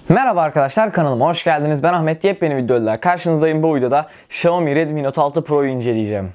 Merhaba arkadaşlar, kanalıma hoş geldiniz. Ben Ahmet, yepyeni videoyla karşınızdayım. Bu videoda Xiaomi Redmi Note 6 Pro'yu inceleyeceğim.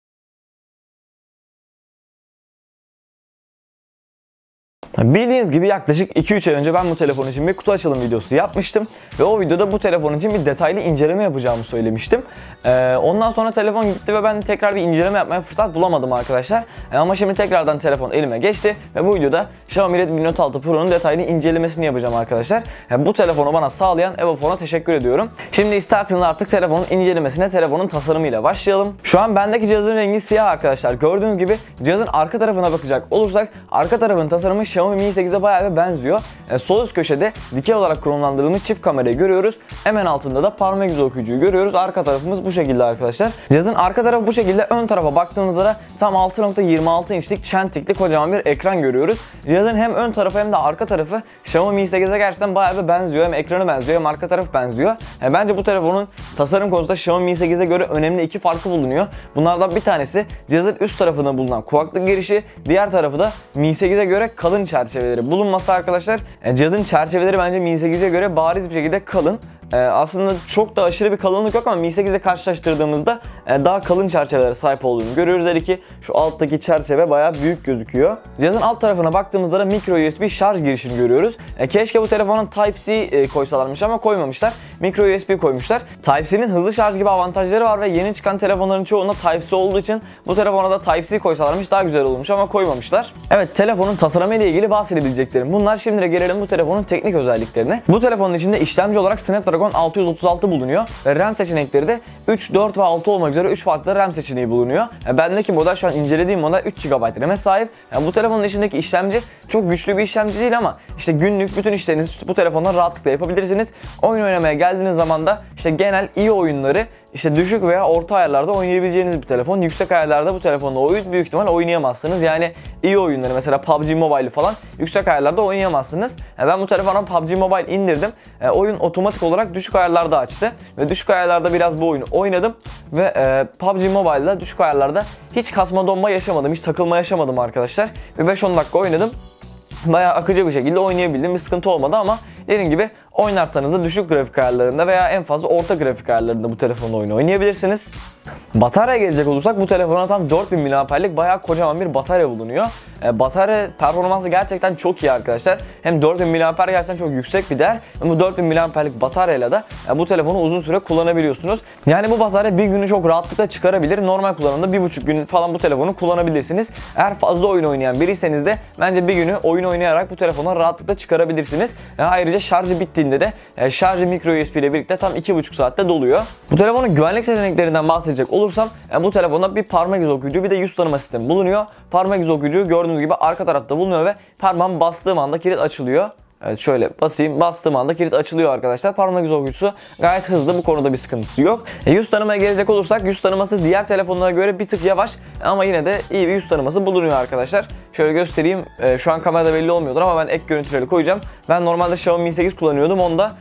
Bildiğiniz gibi yaklaşık 2-3 ay önce ben bu telefon için bir kutu açılım videosu yapmıştım. Ve o videoda bu telefon için bir detaylı inceleme yapacağımı söylemiştim. Ondan sonra telefon gitti ve ben tekrar bir inceleme yapmaya fırsat bulamadım arkadaşlar. Ama şimdi tekrardan telefon elime geçti. Ve bu videoda Xiaomi Redmi Note 6 Pro'nun detaylı incelemesini yapacağım arkadaşlar. Bu telefonu bana sağlayan Evofon'a teşekkür ediyorum. Şimdi isterseniz artık telefonun incelemesine telefonun tasarımıyla başlayalım. Şu an bendeki cihazın rengi siyah arkadaşlar. Gördüğünüz gibi cihazın arka tarafına bakacak olursak arka tarafın tasarımı Xiaomi Mi 8'e bayağı bir benziyor. Sol üst köşede dikey olarak konumlandırılmış çift kamerayı görüyoruz. Hemen altında da parmak izi okuyucuyu görüyoruz. Arka tarafımız bu şekilde arkadaşlar. Cihazın arka tarafı bu şekilde. Ön tarafa baktığımızda da tam 6.26 inçlik Çentikli kocaman bir ekran görüyoruz. Cihazın hem ön tarafı hem de arka tarafı Xiaomi Mi 8'e gerçekten bayağı bir benziyor. Hem ekranı benziyor hem arka taraf benziyor. Bence bu telefonun tasarım konusunda Xiaomi Mi 8'e göre önemli iki farkı bulunuyor. Bunlardan bir tanesi cihazın üst tarafında bulunan kulaklık girişi, diğer tarafı da Mi 8'e göre kalın çerçeveleri bulunması arkadaşlar. Cihazın çerçeveleri bence Mi 8'e göre bariz bir şekilde kalın. Aslında çok da aşırı bir kalınlık yok ama Mi 8'e karşılaştırdığımızda daha kalın çerçevelere sahip olduğunu görüyoruz. Hele ki şu alttaki çerçeve bayağı büyük gözüküyor. Cihazın alt tarafına baktığımızda da micro USB şarj girişini görüyoruz. Keşke bu telefonun Type-C koysalarmış ama koymamışlar. Micro USB koymuşlar. Type-C'nin hızlı şarj gibi avantajları var ve yeni çıkan telefonların çoğunda Type-C olduğu için bu telefona da Type-C koysalarmış daha güzel olmuş ama koymamışlar. Evet, telefonun tasarımı ile ilgili bahsedebileceklerim bunlar. Şimdi de gelelim bu telefonun teknik özelliklerine. Bu telefonun içinde işlemci olarak Snapdragon 636 bulunuyor ve RAM seçenekleri de 3, 4 ve 6 olmak üzere 3 farklı RAM seçeneği bulunuyor. Bendeki model, şu an incelediğim model 3 GB RAM'e sahip. Bu telefonun içindeki işlemci çok güçlü bir işlemci değil ama işte günlük bütün işlerinizi bu telefondan rahatlıkla yapabilirsiniz. Oyun oynamaya geldiğiniz zaman da işte genel iyi oyunları işte düşük veya orta ayarlarda oynayabileceğiniz bir telefon. Yüksek ayarlarda bu telefonla oyun büyük ihtimal oynayamazsınız. Yani iyi oyunları mesela PUBG Mobile falan yüksek ayarlarda oynayamazsınız. Ben bu telefona PUBG Mobile indirdim. Oyun otomatik olarak düşük ayarlarda açtı. Ve düşük ayarlarda biraz bu oyunu oynadım. Ve PUBG Mobile'da düşük ayarlarda hiç kasma donma yaşamadım. Hiç takılma yaşamadım arkadaşlar. Ve 5-10 dakika oynadım. Bayağı akıcı bir şekilde oynayabildim. Bir sıkıntı olmadı ama dediğim gibi oynarsanız da düşük grafik ayarlarında veya en fazla orta grafik ayarlarında bu telefonla oyun oynayabilirsiniz. Bataryaya gelecek olursak bu telefona tam 4000 mAh'lik bayağı kocaman bir batarya bulunuyor. Batarya performansı gerçekten çok iyi arkadaşlar. Hem 4000 mAh gerçekten çok yüksek bir değer. Hem bu 4000 mAh'lik bataryayla da bu telefonu uzun süre kullanabiliyorsunuz. Yani bu batarya bir günü çok rahatlıkla çıkarabilir. Normal kullanımda 1,5 gün falan bu telefonu kullanabilirsiniz. Eğer fazla oyun oynayan biriyseniz de bence bir günü oyun oynayarak bu telefonu rahatlıkla çıkarabilirsiniz. Ayrıca şarjı bittiğinde de şarjı micro USB ile birlikte tam 2,5 saatte doluyor. Bu telefonun güvenlik seçeneklerinden bahsedecek olursam bu telefonda bir parmak izi okuyucu bir de yüz tanıma sistemi bulunuyor. Parmak izi okuyucu gördüğünüz gibi arka tarafta bulunuyor ve parmağımı bastığım anda kilit açılıyor. Evet, şöyle basayım, bastığım anda kilit açılıyor arkadaşlar. Parmak izi okuyucusu gayet hızlı, bu konuda bir sıkıntısı yok. Yüz tanımaya gelecek olursak yüz tanıması diğer telefonlara göre bir tık yavaş ama yine de iyi bir yüz tanıması bulunuyor arkadaşlar. Şöyle göstereyim, şu an kamerada belli olmuyordur ama ben ek görüntüleri koyacağım. Ben normalde Xiaomi Mi 8 kullanıyordum, onda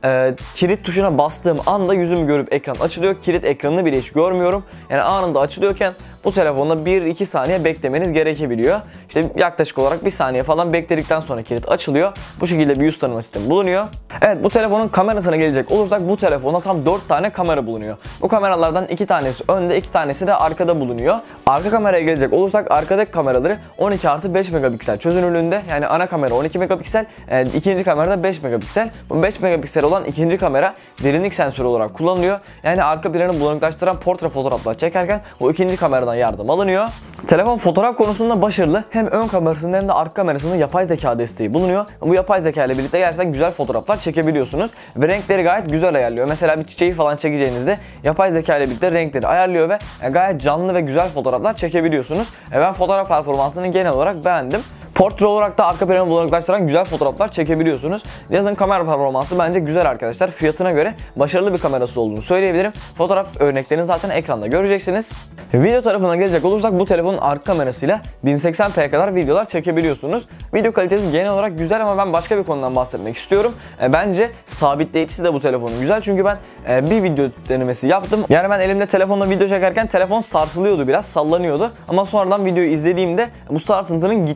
kilit tuşuna bastığım anda yüzümü görüp ekran açılıyor. Kilit ekranını bile hiç görmüyorum. Yani anında açılıyorken bu telefonda 1-2 saniye beklemeniz gerekebiliyor. İşte yaklaşık olarak 1 saniye falan bekledikten sonra kilit açılıyor. Bu şekilde bir yüz tanıma sistemi bulunuyor. Evet, bu telefonun kamerasına gelecek olursak bu telefonda tam 4 tane kamera bulunuyor. Bu kameralardan 2 tanesi önde, 2 tanesi de arkada bulunuyor. Arka kameraya gelecek olursak arkadaki kameraları 12+5 megapiksel çözünürlüğünde. Yani ana kamera 12 megapiksel, ikinci kamera 5 megapiksel. Bu 5 megapiksel olan ikinci kamera derinlik sensörü olarak kullanılıyor. Yani arka planı bulanıklaştıran portre fotoğraflar çekerken bu ikinci kameradan yardım alınıyor. Telefon fotoğraf konusunda başarılı. Hem ön kamerasında hem de arka kamerasında yapay zeka desteği bulunuyor. Bu yapay zeka ile birlikte gerçekten güzel fotoğraflar çekebiliyorsunuz. Ve renkleri gayet güzel ayarlıyor. Mesela bir çiçeği falan çekeceğinizde yapay zeka ile birlikte renkleri ayarlıyor ve gayet canlı ve güzel fotoğraflar çekebiliyorsunuz. Ben fotoğraf performansını genel olarak beğendim. Portre olarak da arka planı bulanıklaştıran güzel fotoğraflar çekebiliyorsunuz. Cihazın kamera performansı bence güzel arkadaşlar. Fiyatına göre başarılı bir kamerası olduğunu söyleyebilirim. Fotoğraf örneklerini zaten ekranda göreceksiniz. Video tarafına gelecek olursak bu telefonun arka kamerasıyla 1080p'ye kadar videolar çekebiliyorsunuz. Video kalitesi genel olarak güzel ama ben başka bir konudan bahsetmek istiyorum. Bence sabitleyicisi de bu telefonun güzel, çünkü ben bir video denemesi yaptım. Yani ben elimde telefonla video çekerken telefon sarsılıyordu, biraz sallanıyordu. Ama sonradan videoyu izlediğimde bu sarsıntının gittiğini gördüm.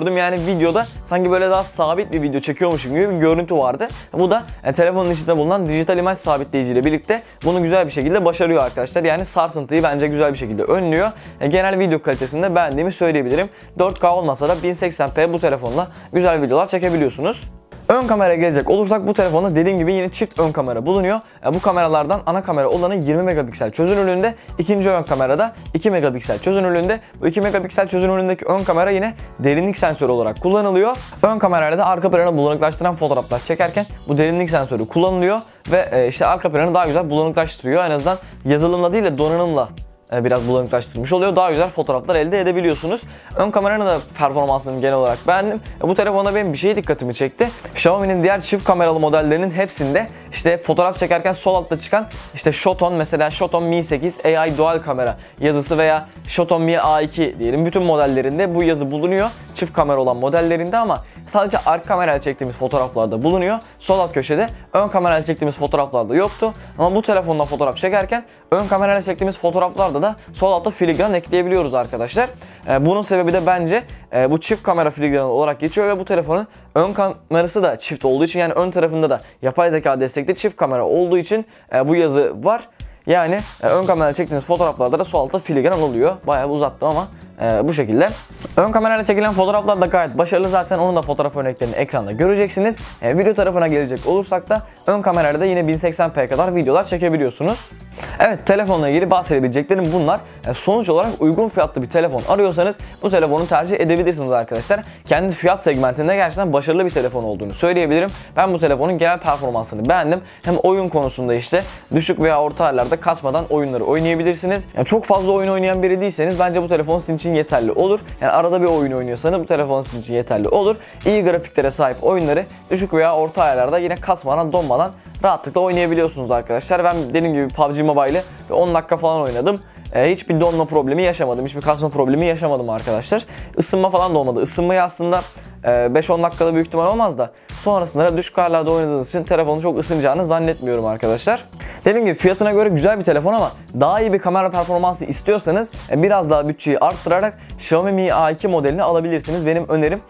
gördüm. Yani videoda sanki böyle daha sabit bir video çekiyormuşum gibi bir görüntü vardı. Bu da telefonun içinde bulunan dijital imaj sabitleyici ile birlikte bunu güzel bir şekilde başarıyor arkadaşlar. Yani sarsıntıyı bence güzel bir şekilde önlüyor. Genel video kalitesinde beğendiğimi söyleyebilirim. 4K olmasa da 1080p bu telefonla güzel videolar çekebiliyorsunuz. Ön kameraya gelecek olursak bu telefonda dediğim gibi yine çift ön kamera bulunuyor. Bu kameralardan ana kamera olanı 20 megapiksel çözünürlüğünde, ikinci ön kamerada 2 megapiksel çözünürlüğünde. Bu 2 megapiksel çözünürlüğündeki ön kamera yine derinlik sensörü olarak kullanılıyor. Ön kamerayla da arka planı bulanıklaştıran fotoğraflar çekerken bu derinlik sensörü kullanılıyor ve işte arka planı daha güzel bulanıklaştırıyor. En azından yazılımla değil de donanımla biraz bulanıklaştırmış oluyor. Daha güzel fotoğraflar elde edebiliyorsunuz. Ön kameranın da performansını genel olarak beğendim. Bu telefonda benim bir şey dikkatimi çekti. Xiaomi'nin diğer çift kameralı modellerinin hepsinde işte fotoğraf çekerken sol altta çıkan işte Shoton, mesela Shoton Mi 8 AI Dual kamera yazısı veya Shoton Mi A2 diyelim. Bütün modellerinde bu yazı bulunuyor. Çift kamera olan modellerinde ama sadece arka kamerayla çektiğimiz fotoğraflarda bulunuyor. Sol alt köşede ön kamerayla çektiğimiz fotoğraflarda yoktu. Ama bu telefonla fotoğraf çekerken ön kamerayla çektiğimiz fotoğraflarda da sol altta filigran ekleyebiliyoruz arkadaşlar. Bunun sebebi de bence bu çift kamera filigranı olarak geçiyor ve bu telefonun ön kamerası da çift olduğu için, yani ön tarafında da yapay zeka destekli çift kamera olduğu için bu yazı var. Yani ön kamerayla çektiğiniz fotoğraflarda da sol altta filigran oluyor. Bayağı uzattım ama bu şekilde. Ön kamerayla çekilen fotoğraflar da gayet başarılı. Zaten onun da fotoğraf örneklerini ekranda göreceksiniz. Video tarafına gelecek olursak da ön kamerayla da yine 1080p kadar videolar çekebiliyorsunuz. Evet, telefonla ilgili bahsedebileceklerim bunlar. Sonuç olarak uygun fiyatlı bir telefon arıyorsanız bu telefonu tercih edebilirsiniz arkadaşlar. Kendi fiyat segmentinde gerçekten başarılı bir telefon olduğunu söyleyebilirim. Ben bu telefonun genel performansını beğendim. Hem oyun konusunda işte düşük veya orta ayarlarda kasmadan oyunları oynayabilirsiniz. Yani çok fazla oyun oynayan biri değilseniz bence bu telefon sizin için yeterli olur. Yani arada bir oyun oynuyorsanız bu telefon sizin için yeterli olur. İyi grafiklere sahip oyunları düşük veya orta ayarlarda yine kasmadan, donmadan rahatlıkla oynayabiliyorsunuz arkadaşlar. Ben dediğim gibi PUBG Mobile'ı 10 dakika falan oynadım. Hiçbir donma problemi yaşamadım. Hiçbir kasma problemi yaşamadım arkadaşlar. Isınma falan da olmadı. Isınmayı aslında 5-10 dakikada büyük ihtimal olmaz da sonrasında düşük ayarlarda oynadığınız için telefonu çok ısınacağını zannetmiyorum arkadaşlar. Dediğim gibi fiyatına göre güzel bir telefon ama daha iyi bir kamera performansı istiyorsanız biraz daha bütçeyi arttırarak Xiaomi Mi A2 modelini alabilirsiniz. Benim önerim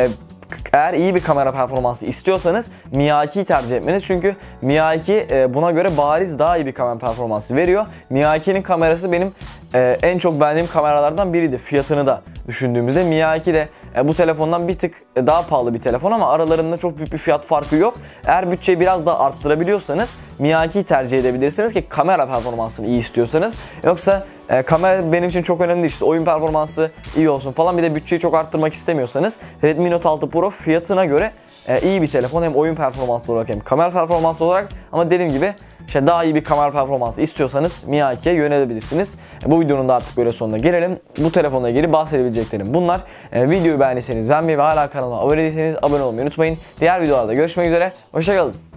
eğer iyi bir kamera performansı istiyorsanız Mi A2'yi tercih etmeniz. Çünkü Mi A2 buna göre bariz daha iyi bir kamera performansı veriyor. Mi A2'nin kamerası benim en çok beğendiğim kameralardan biriydi. Fiyatını da düşündüğümüzde Mi A2 de bu telefondan bir tık daha pahalı bir telefon ama aralarında çok büyük bir fiyat farkı yok. Eğer bütçeyi biraz daha arttırabiliyorsanız Mi A2'yi tercih edebilirsiniz ki kamera performansını iyi istiyorsanız. Yoksa kamera benim için çok önemli değil. İşte oyun performansı iyi olsun falan, bir de bütçeyi çok arttırmak istemiyorsanız Redmi Note 6 Pro fiyatına göre iyi bir telefon, hem oyun performansı olarak hem kamera performansı olarak. Ama dediğim gibi daha iyi bir kamera performansı istiyorsanız Mi A2'ye yönelebilirsiniz. Bu videonun da artık böyle sonuna gelelim. Bu telefonla ilgili bahsedebileceklerim bunlar. Videoyu beğendiyseniz beğenmeyi ve hala kanalıma abone değilseniz abone olmayı unutmayın. Diğer videolarda görüşmek üzere. Hoşça kalın.